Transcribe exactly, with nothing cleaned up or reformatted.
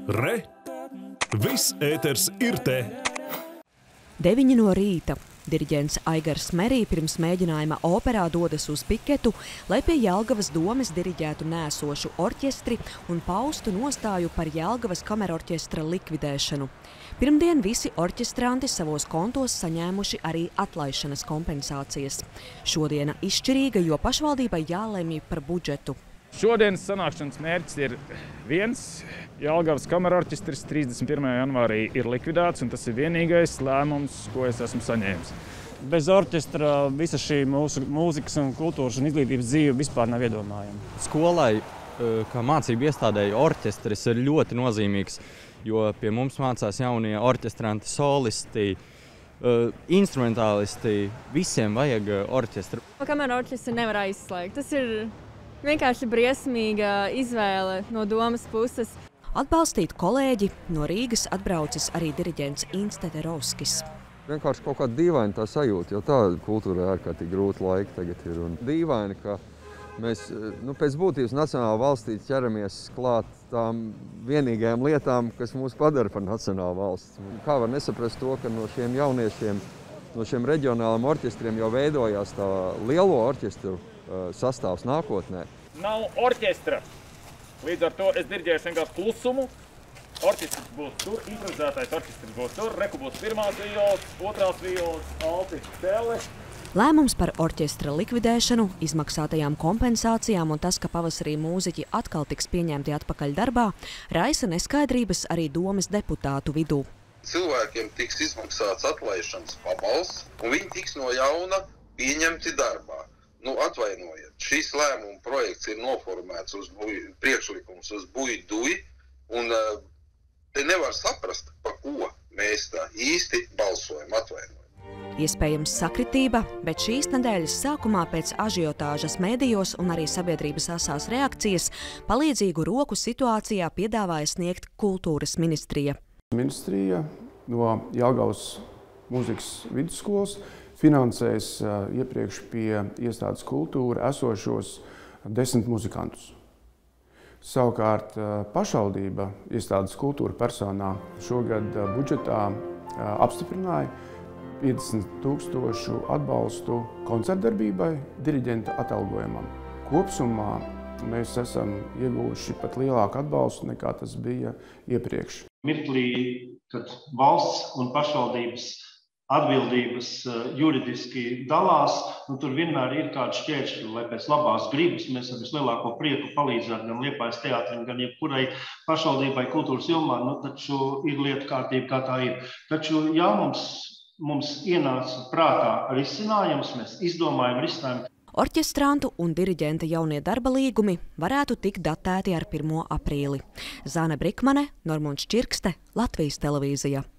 Re! Viss ēters ir te! Deviņi no rīta. Diriģents Aigars Merī pirms mēģinājuma operā dodas uz piketu, lai pie Jelgavas domes diriģētu nēsošu orķestri un paustu nostāju par Jelgavas kamerorķestra likvidēšanu. Pirmdien visi orķestranti savos kontos saņēmuši arī atlaišanas kompensācijas. Šodiena izšķirīga, jo pašvaldībai jālemj par budžetu. Šodienas sanākšanas mērķis ir viens. Jelgavas kamerorķestris trīsdesmit pirmajā janvārī ir likvidēts, un tas ir vienīgais lēmums, ko es esmu saņēmis. Bez orķestra visa šī mūsu mūzikas un kultūras un izglītības dzīve vispār nav iedomājama. Skolai, kā mācību iestādēji, orķestris ir ļoti nozīmīgs, jo pie mums mācās jaunie orķestranti, solisti, instrumentālisti. Visiem vajag orķestru. Kamerorķestri nevar aizslēgt. Tas ir vienkārši briesmīga izvēle no domas puses. Atbalstīt kolēģi no Rīgas atbraucis arī diriģents Inns Teterovskis. Vienkārši kaut kāda dīvaina tā sajūta, jo tā kultūra ārkārtīgi grūti laiki tagad ir. Un dīvaini, ka mēs nu, pēc būtības nacionāla valstī ķeramies klāt tām vienīgajām lietām, kas mūs padara par nacionālu valsts. Kā var nesaprast to, ka no šiem jauniešiem, no šiem reģionāliem orķestriem jau veidojās tā lielo orķestru sastāvs nākotnē. Nav orķestra. Līdz ar to es diriģēšu vienkārši klusumu. Orķestris būs tur, improvizētais orķestris būs tur, reku būs pirmās violas, otrās violas, alti, tele. Lēmums par orķestra likvidēšanu, izmaksātajām kompensācijām un tas, ka pavasarī mūziķi atkal tiks pieņemti atpakaļ darbā, raisa neskaidrības arī domes deputātu vidū. Cilvēkiem tiks izmaksāts atlaišanas pabalsts, un viņi tiks no jauna pieņemti darbā. Nu, atvainojiet, šis lēmuma projekts ir noformēts uz buj, priekšlikums uz buj-duj, un uh, te nevar saprast, pa ko mēs tā īsti balsojam, atvainojam. Iespējams sakritība, bet šīs nedēļas sākumā pēc ažiotāžas medijos un arī sabiedrības asās reakcijas palīdzīgu roku situācijā piedāvāja sniegt kultūras ministrija. Ministrija no Jelgavas mūzikas vidusskolas finansēs iepriekš pie iestādes kultūra esošos desmit muzikantus. Savukārt pašvaldība iestādes kultūra personā šogad budžetā apstiprināja piecdesmit tūkstošu atbalstu koncertdarbībai, diriģenta atalgojumam. Kopsumā mēs esam ieguvuši pat lielāku atbalstu nekā tas bija iepriekš. Mirklī, kad valsts un pašvaldības atbildības juridiski dalās, nu, tur vienmēr ir kāds šķēršļi, lai pēc labās gribas mēs ar vislielāko prieku palīdzētu gan Liepājas teātrim, gan jebkurai pašvaldībai kultūras jomā, nu, taču ir lieta kārtība, kā tā ir. Taču, jā, mums, mums ienāca prātā risinājums, mēs izdomājam risinājumu. Orķestrantu un diriģenta jaunie darba līgumi varētu tikt datēti ar pirmo aprīli. Zāne Brikmane, Normunds Čirkste, Latvijas televīzija.